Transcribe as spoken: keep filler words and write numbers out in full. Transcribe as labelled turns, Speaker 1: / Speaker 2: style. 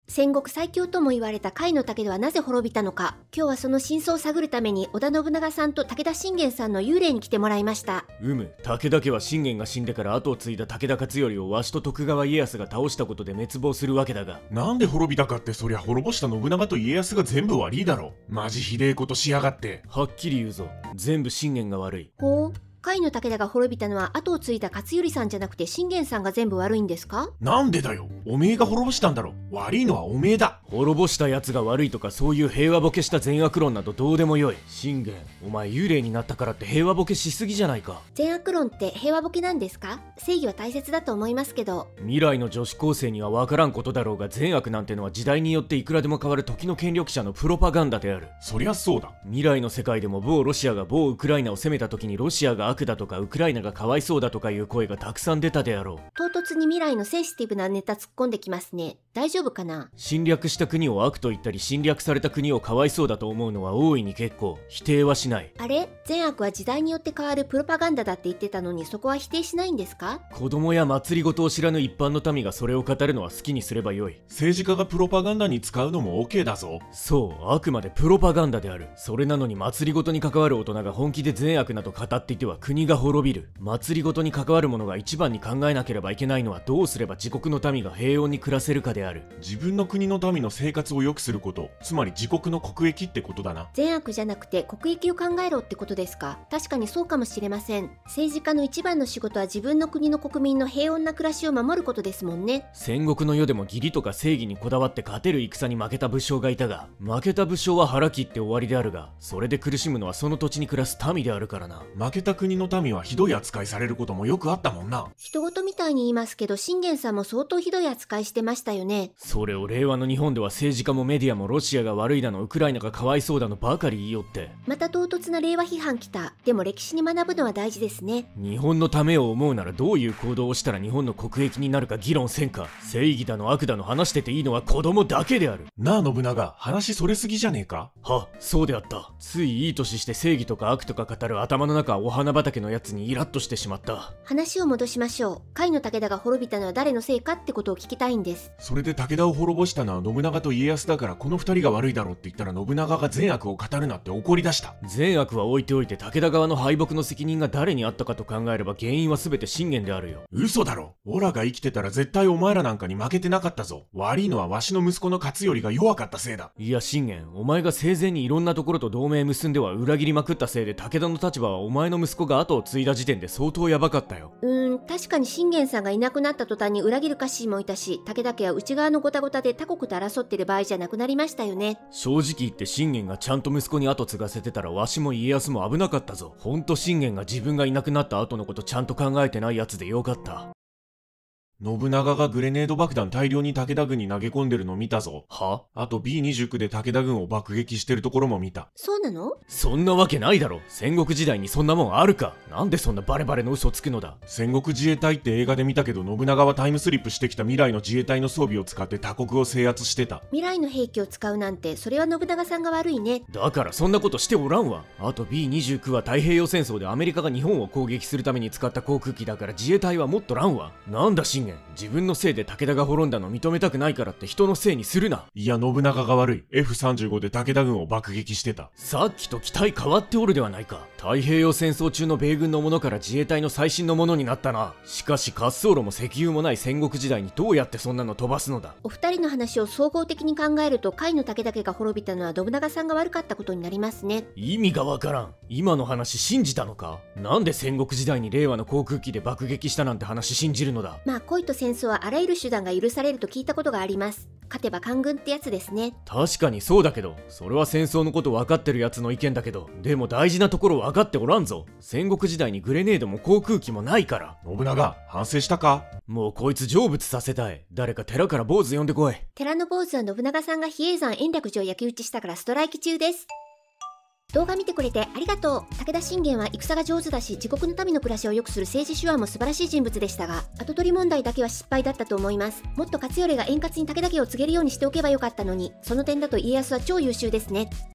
Speaker 1: 戦国最強とも言われた甲斐の武田はなぜ滅びたのか。今日はその真相を探るために織田信長さんと武田信玄さんの幽霊に来てもらいました。
Speaker 2: うむ、武田家は信玄が死んでから後を継いだ武田勝頼をわしと徳川家康が倒したことで滅亡するわけだが、
Speaker 3: なんで滅びたかって、そりゃ滅ぼした信長と家康が全部悪いだろ。マジひでえことしやがって。
Speaker 2: はっきり言うぞ、全部信玄が悪い。
Speaker 1: ほう、甲斐の武田が滅びたのは後を継いだ勝頼さんじゃなくて信玄さんが全部悪いんですか？
Speaker 3: なんでだよ、おめえが滅ぼしたんだろ。悪いのはおめえだ。
Speaker 2: 滅ぼしたやつが悪いとか、そういう平和ボケした善悪論などどうでもよい。信玄、お前幽霊になったからって平和ボケしすぎじゃないか。
Speaker 1: 善悪論って平和ボケなんですか？正義は大切だと思いますけど。
Speaker 2: 未来の女子高生には分からんことだろうが、善悪なんてのは時代によっていくらでも変わる時の権力者のプロパガンダである。
Speaker 3: そりゃそうだ。
Speaker 2: 未来の世界でも某ロシアが某ウクライナを攻めた時にロシアが悪だとかウクライナがかわいそうだとかいう声がたくさん出たであろう。
Speaker 1: 唐突に未来のセンシティブなネタ突っ込んできますね。大丈夫かな？
Speaker 2: 侵略した国を悪と言ったり、侵略された国をかわいそうだと思うのは大いに結構。否定はしない。
Speaker 1: あれ、善悪は時代によって変わるプロパガンダだって言ってたのに、そこは否定しないんですか？
Speaker 2: 子供や祭りごとを知らぬ一般の民がそれを語るのは好きにすればよい。
Speaker 3: 政治家がプロパガンダに使うのも OK だぞ。
Speaker 2: そう、あくまでプロパガンダである。それなのに祭りごとに関わる大人が本気で善悪など語っていては国が滅びる。祭りごとに関わる者が一番に考えなければいけないのは、どうすれば自国の民が平穏に暮らせるかである。
Speaker 3: 自分の国の民の生活を良くすること、つまり自国の国益ってことだな。
Speaker 1: 善悪じゃなくて国益を考えろってことですか？確かにそうかもしれません。政治家の一番の仕事は自分の国の国民の平穏な暮らしを守ることですもんね。
Speaker 2: 戦国の世でも義理とか正義にこだわって勝てる戦に負けた武将がいたが、負けた武将は腹切って終わりであるが、それで苦しむのはその土地に暮らす民であるからな。
Speaker 3: 負けた国の民はひどい扱いされることもよくあったもんな。
Speaker 1: 人事みたいに言いますけど、信玄さんも相当ひどい扱いしてましたよね。
Speaker 2: それを令和の日本では政治家もメディアもロシアが悪いだのウクライナがかわいそうだのばかり言いよって。
Speaker 1: また唐突な令和批判きた。でも歴史に学ぶのは大事ですね。
Speaker 2: 日本のためを思うならどういう行動をしたら日本の国益になるか議論せんか。正義だの悪だの話してていいのは子供だけである。
Speaker 3: なあ信長、話それすぎじゃねえか？
Speaker 2: は、そうであった。ついいい年して正義とか悪とか語る頭の中はお花畑のやつにイラッとしてしまった。
Speaker 1: 話を戻しましょう。甲斐の武田が滅びたのは誰のせいかってことを聞きたいんです。
Speaker 3: それで武田を滅ぼしたのは信長と家康だから、この二人が悪いだろうって言ったら信長が善悪を語るなって怒り出した。
Speaker 2: 善悪は置いておいて、武田側の敗北の責任が誰にあったかと考えれば原因は全て信玄であるよ。
Speaker 3: 嘘だろ。オラが生きてたら絶対お前らなんかに負けてなかったぞ。悪いのはわしの息子の勝頼が弱かったせいだ。
Speaker 2: いや信玄、お前が生前にいろんなところと同盟結んでは裏切りまくったせいで、武田の立場はお前の息子が後を継いだ時点で相当ヤバかったよ。
Speaker 1: うーん、確かに信玄さんがいなくなった途端に裏切る家臣もいたし、武田家は内側のごたごたで他国と争ってる場合じゃなくなりましたよね。
Speaker 2: 正直言って信玄がちゃんと息子に後継がせてたら、わしも家康も危なかったぞ。ほんと信玄が自分がいなくなった後のことちゃんと考えてないやつでよかった。
Speaker 3: 信長がグレネード爆弾大量に武田軍に投げ込んでるの見たぞ。
Speaker 2: は？
Speaker 3: あと ビーにじゅうきゅう で武田軍を爆撃してるところも見た。
Speaker 1: そうなの？
Speaker 2: そんなわけないだろ。戦国時代にそんなもんあるか。なんでそんなバレバレの嘘つくのだ。
Speaker 3: 戦国自衛隊って映画で見たけど、信長はタイムスリップしてきた未来の自衛隊の装備を使って他国を制圧してた。
Speaker 1: 未来の兵器を使うなんて、それは信長さんが悪いね。
Speaker 2: だからそんなことしておらんわ。あと ビーにじゅうきゅう は太平洋戦争でアメリカが日本を攻撃するために使った航空機だから、自衛隊はもっとらんわ。なんだ信玄、自分のせいで武田が滅んだの認めたくないからって人のせいにするな。
Speaker 3: いや信長が悪い。 エフさんじゅうご で武田軍を爆撃してた。
Speaker 2: さっきと機体変わっておるではないか。太平洋戦争中の米軍のものから自衛隊の最新のものになったな。しかし滑走路も石油もない戦国時代にどうやってそんなの飛ばすのだ。
Speaker 1: お二人の話を総合的に考えると、甲斐の武田家が滅びたのは信長さんが悪かったことになりますね。
Speaker 2: 意味がわからん。今の話信じたのか？なんで戦国時代に令和の航空機で爆撃したなんて話信じるのだ。
Speaker 1: まあ恋と戦争はあらゆる手段が許されると聞いたことがあります。勝てば官軍ってやつですね。
Speaker 2: 確かにそうだけど、それは戦争のこと分かってるやつの意見だけど、でも大事なところ分かっておらんぞ。戦国時代にグレネードも航空機もないから。
Speaker 3: 信長、反省したか？
Speaker 2: もうこいつ成仏させたい。誰か寺から坊主呼んでこい。
Speaker 1: 寺の坊主は信長さんが比叡山延暦寺を焼き討ちしたからストライキ中です。動画見てくれてありがとう。武田信玄は戦が上手だし、自国の民の暮らしを良くする政治手腕も素晴らしい人物でしたが、跡取り問題だけは失敗だったと思います。もっと勝頼が円滑に武田家を告げるようにしておけばよかったのに、その点だと家康は超優秀ですね。